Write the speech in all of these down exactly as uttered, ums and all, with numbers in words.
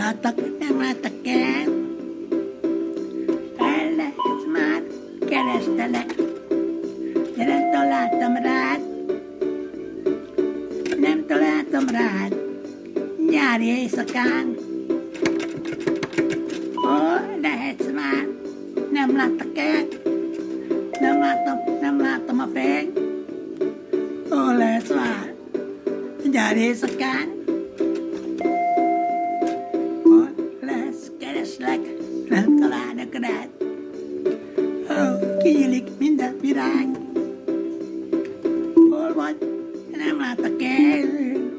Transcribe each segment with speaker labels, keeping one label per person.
Speaker 1: láttak, nem láttak el. El lehetsz már, kerestelek, de nem találtam rád. Nem találtam rád, nyári éjszakán. Ó, lehetsz már, nem láttak el. Nem láttam, nem láttam a fény. Ó, lehetsz már, nyári éjszakán. Ó, lehetsz, kereslek, nem találnak rád. Ó, kinyílik minden virág. Hol vagy? Nem láttak el.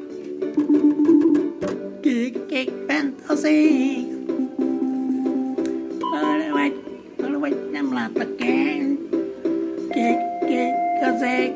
Speaker 1: Kék, kék bent az ég. Hol vagy? Hol vagy? Nem láttak el. Kék, kék az ég.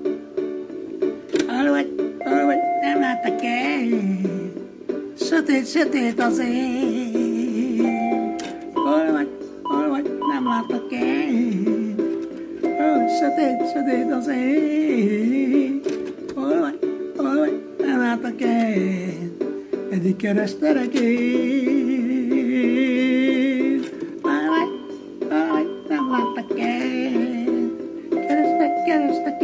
Speaker 1: Hol vagy? Hol vagy? Nem láttak el. Sötét, sötét az ég. Hol vagy? Hol vagy? Nem láttak el. Ó, sötét, sötét az ég. Hol vagy? Hol vagy? Nem láttak el. Eddig kerestelek én. Hol vagy? Hol vagy? Nem láttak el. Kerestek, kerestek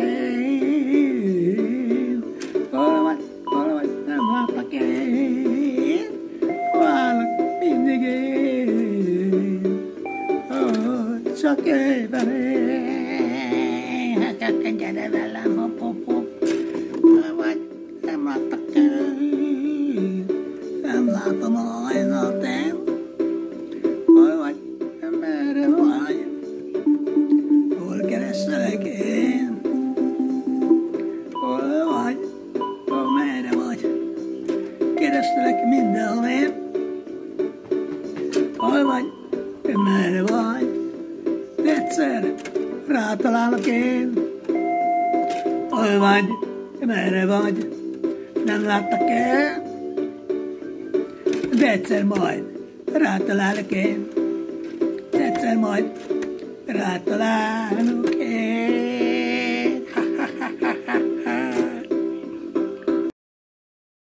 Speaker 1: én. Hol vagy? Hol vagy? Nem láttak el. Várlak mindig én. Ó, csak éppen én. Hát csak gyere velem, hopp, hopp, hopp. Hol vagy? Nem láttak el. Nem látom a hajnaltém. Hol vagy? Merre vagy? Hol kerestelek én? Hol vagy? Hol merre vagy? Kerestelek mindenhol én. Hol vagy? Merre vagy? De egyszer rátalálok én. Hol vagy? Merre vagy? Nem láttak el? De egyszer majd rátalálok én. De egyszer majd rátalálok.